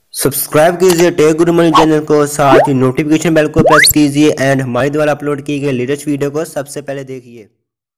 Subscribe कीजिए take guru money channel को, साथ ही नोटिफिकेशन बेल को प्रेस कीजिए एंड हमारे द्वारा अपलोड की गई लेटेस्ट वीडियो को सबसे पहले देखिए।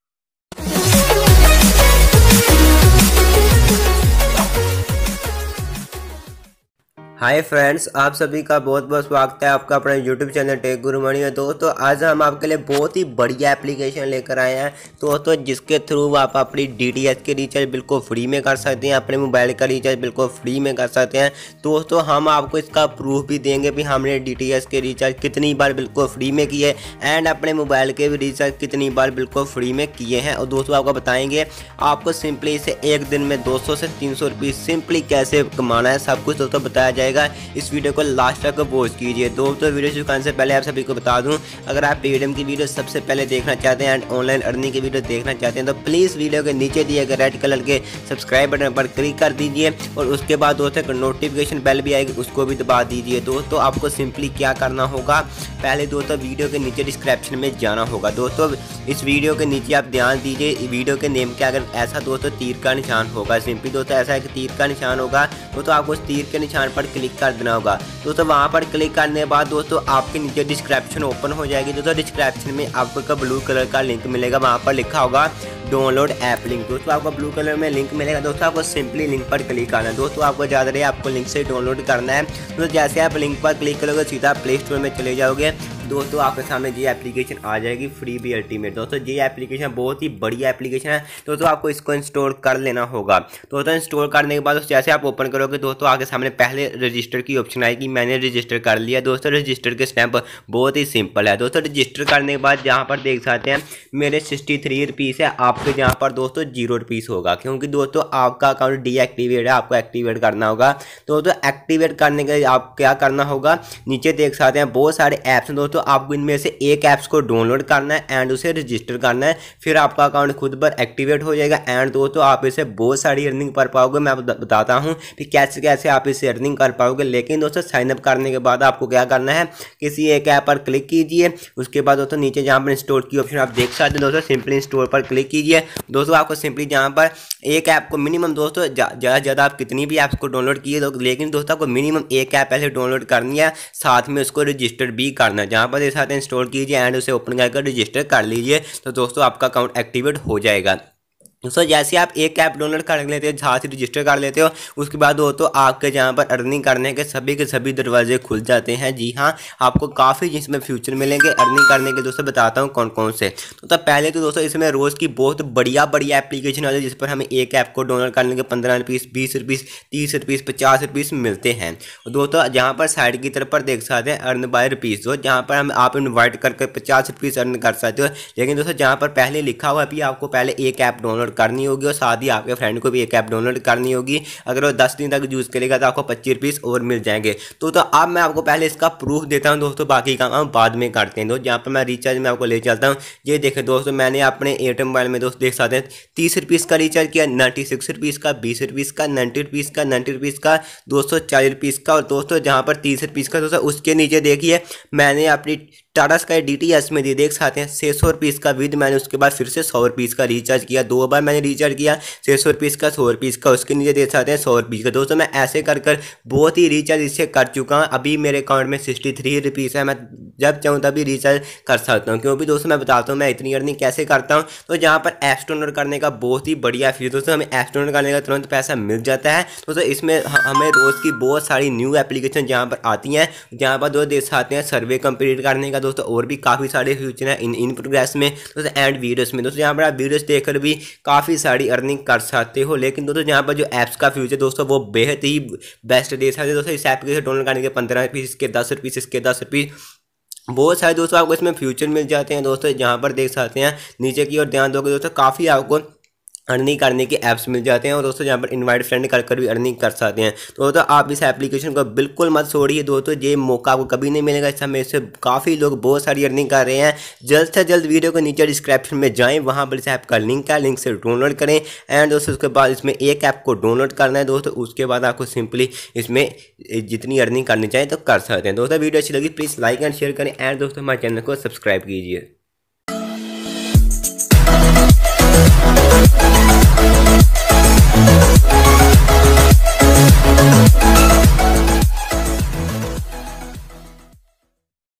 हाय फ्रेंड्स, आप सभी का बहुत बहुत स्वागत है आपका अपना YouTube channel tech guru money में। दोस्तों आज हम आपके लिए बहुत ही बढ़िया एप्लीकेशन लेकर आए हैं दोस्तों, जिसके थ्रू आप अपनी डीटीएच के रिचार्ज बिल्कुल फ्री में कर सकते हैं, अपने मोबाइल का रिचार्ज बिल्कुल फ्री में कर सकते हैं। दोस्तों हम आपको इसका प्रूफ भी देंगे भी हमने डीटीएच के रिचार्ज कितनी बार बिल्कुल फ्री में किए एंड अपने मोबाइल के भी रिचार्ज कितनी बार बिल्कुल फ्री में किए हैं। और दोस्तों आपको बताएंगे आपको सिंपली इसे एक दिन में 200 से 300 रुपये सिंपली कैसे कमाना है, सब कुछ दोस्तों बताया जाएगा। इस वीडियो को लास्ट तक वॉच कीजिए। दोस्तों वीडियो शुरू करने से पहले आप सभी को बता दूं, अगर आप पेटीएम की वीडियो सबसे पहले देखना चाहते हैं एंड ऑनलाइन अर्निंग की वीडियो देखना चाहते हैं तो प्लीज़ वीडियो के नीचे दिए गए रेड कलर के सब्सक्राइब बटन पर क्लिक कर दीजिए और उसके बाद दोस्तों नोटिफिकेशन बेल भी आएगी, उसको भी दबा दीजिए। दोस्तों आपको सिंपली क्या करना होगा, पहले दोस्तों वीडियो के नीचे डिस्क्रिप्शन में जाना होगा। दोस्तों इस वीडियो के नीचे आप ध्यान दीजिए, वीडियो के नेम के अगर ऐसा दोस्तों तीर का निशान होगा, सिंपली दोस्तों ऐसा एक तीर का निशान होगा तो आपको उस तीर के निशान पर क्लिक कर देना होगा। दोस्तों वहां पर क्लिक करने के बाद दोस्तों आपके नीचे डिस्क्रिप्शन ओपन हो जाएगी। दोस्तों डिस्क्रिप्शन में आपको एक ब्लू कलर का लिंक मिलेगा, वहां पर लिखा होगा डाउनलोड ऐप लिंक। दोस्तों आपको ब्लू कलर में लिंक मिलेगा, दोस्तों आपको सिंपली लिंक पर क्लिक करना है। दोस्तों आपको याद रहे आपको लिंक से डाउनलोड करना है। तो जैसे आप लिंक पर क्लिक करोगे सीधा प्ले स्टोर में चले जाओगे। दोस्तों आपके सामने ये एप्लीकेशन आ जाएगी फ्री बी अल्टीमेट। दोस्तों ये एप्लीकेशन बहुत ही बढ़िया एप्लीकेशन है। दोस्तों आपको इसको इंस्टॉल कर लेना होगा। दोस्तों इंस्टॉल करने के बाद जैसे आप ओपन करोगे दोस्तों आगे सामने पहले रजिस्टर की ऑप्शन आएगी। मैंने रजिस्टर कर लिया। दोस्तों रजिस्टर के स्टेप बहुत ही सिंपल है। दोस्तों रजिस्टर करने के बाद यहाँ पर देख सकते हैं मेरे 63 रुपीज़ है, आपके यहाँ पर दोस्तों 0 रुपीज़ होगा, क्योंकि दोस्तों आपका अकाउंट डीएक्टिवेट है, आपको एक्टिवेट करना होगा। दोस्तों एक्टिवेट करने के लिए आप क्या करना होगा, नीचे देख सकते हैं बहुत सारे ऐप्स हैं दोस्तों, आपको इनमें से एक ऐप्स को डाउनलोड करना है एंड उसे रजिस्टर करना है, फिर आपका अकाउंट खुद पर एक्टिवेट हो जाएगा एंड दोस्तों आप इसे बहुत सारी अर्निंग कर पाओगे। मैं आपको बताता हूं कि कैसे कैसे आप इसे अर्निंग कर पाओगे। लेकिन दोस्तों साइन अप करने के बाद आपको क्या करना है, किसी एक ऐप पर क्लिक कीजिए, उसके बाद दोस्तों नीचे जहां पर इंस्टॉल की ऑप्शन आप देख सकते हैं दोस्तों, सिंपली इंस्टॉल पर क्लिक कीजिए। दोस्तों आपको सिंपली जहां पर एक ऐप को मिनिमम दोस्तों ज़्यादा आप कितनी भी ऐप्स को डाउनलोड किए लेकिन दोस्तों आपको मिनिमम एक ऐप पहले डाउनलोड करनी है, साथ में उसको रजिस्टर भी करना है। जहाँ पर एक साथ इंस्टॉल कीजिए एंड उसे ओपन करके रजिस्टर कर लीजिए तो दोस्तों आपका अकाउंट एक्टिवेट हो जाएगा। दोस्तों जैसे आप एक ऐप डाउनलोड कर लेते हो, जहाँ से रजिस्टर कर लेते हो, उसके बाद दोस्तों आपके जहाँ पर अर्निंग करने के सभी दरवाजे खुल जाते हैं। जी हाँ, आपको काफ़ी जिसमें फ्यूचर मिलेंगे अर्निंग करने के। दोस्तों बताता हूँ कौन कौन से। तो पहले तो दोस्तों इसमें रोज़ की बहुत बढ़िया एप्लीकेशन है जिस पर हमें एक ऐप को डाउनलोड करने के 15 रुपीज़, 20 रुपीज़, 30 रुपीज़, 50 रुपीज़ मिलते हैं। दोस्तों जहाँ पर साइड की तरफ पर देख सकते हैं अर्न बाय रुपीज़, तो जहाँ पर हम आप इन्वाइट करके 50 रुपीज़ अर्न कर सकते हो। लेकिन दोस्तों जहाँ पर पहले लिखा हुआ भी आपको पहले एक ऐप डाउनलोड करनी होगी और साथ ही आपके फ्रेंड को भी एक ऐप डाउनलोड करनी होगी। अगर वो 10 दिन तक यूज़ करेगा तो आपको 25 रुपीज़ और मिल जाएंगे। तो अब मैं आपको पहले इसका प्रूफ देता हूं दोस्तों, बाकी काम हम बाद में करते हैं। दोस्तों जहाँ पर मैं रिचार्ज में आपको ले चलता हूँ, ये देखें दोस्तों मैंने अपने एयरटेल मोबाइल में दोस्तों देख सकते हैं 30 रुपीज़ का रिचार्ज किया, 96 रुपीज़ का, 20 रुपीज़ का, 90 रुपीज़ का, 90 रुपीज़ का, 240 रुपीज़ का। और दोस्तों जहाँ पर 30 रुपीज़ का दोस्तों उसके नीचे देखिए मैंने अपनी टाटा स्काई डीटीएच में देख सकते हैं 600 रुपीज़ का विद मैंने उसके बाद फिर से 100 रुपीज़ का रिचार्ज किया। 2 बार मैंने रिचार्ज किया, 600 रुपीज़ का, 100 रुपीज़ का, उसके नीचे देख सकते हैं 100 रुपीज़ का। दोस्तों मैं ऐसे कर बहुत ही रिचार्ज इससे कर चुका हूँ। अभी मेरे अकाउंट में 63 रुपीज़ है, मैं जब चाहूँ तभी रिचार्ज कर सकता हूँ। क्योंकि दोस्तों मैं बताता हूँ मैं इतनी अर्निंग कैसे करता हूँ। तो जहाँ पर ऐप डाउनलोड करने का बहुत ही बढ़िया फीचर दोस्तों, हमें ऐप डाउनलोड करने का तुरंत पैसा मिल जाता है। दोस्तों इसमें हमें रोज़ की बहुत सारी न्यू एप्लीकेशन जहाँ पर आती हैं, जहाँ पर दोस्तों देख सकते हैं सर्वे कंप्लीट करने का दोस्तों और भी काफ़ी सारे फ्यूचर हैं इन प्रोग्रेस में दोस्तों एंड वीडियोस में। दोस्तों यहाँ पर आप वीडियोस देखकर भी काफ़ी सारी अर्निंग कर सकते हो। लेकिन दोस्तों यहाँ पर जो ऐप्स का फ्यूचर दोस्तों वो बेहद ही बेस्ट दे सकते हैं। दोस्तों इस ऐप के डाउनलोड करने के 15 रुपीज़, इसके 10 रुपीज़, इसके 10 रुपीज़, बहुत सारे दोस्तों आपको इसमें फ्यूचर मिल जाते हैं। दोस्तों जहाँ पर देख सकते हैं नीचे की ओर ध्यान दोगे दोस्तों काफ़ी आपको अर्निंग करने के ऐप्स मिल जाते हैं। और दोस्तों यहाँ पर इनवाइट फ्रेंड कर भी अर्निंग कर सकते हैं। तो दोस्तों आप इस एप्लीकेशन को बिल्कुल मत छोड़िए दोस्तों, ये मौका आपको कभी नहीं मिलेगा। इस समय से काफ़ी लोग बहुत सारी अर्निंग कर रहे हैं। जल्द से जल्द वीडियो के नीचे डिस्क्रिप्शन में जाएं, वहाँ पर इस ऐप का लिंक है, लिंक से डाउनलोड करें एंड दोस्तों उसके बाद इसमें एक ऐप को डाउनलोड करना है दोस्तों। उसके बाद आपको सिंपली इसमें जितनी अर्निंग करनी चाहिए तो कर सकते हैं। दोस्तों वीडियो अच्छी लगी प्लीज़ लाइक एंड शेयर करें एंड दोस्तों हमारे चैनल को सब्सक्राइब कीजिए।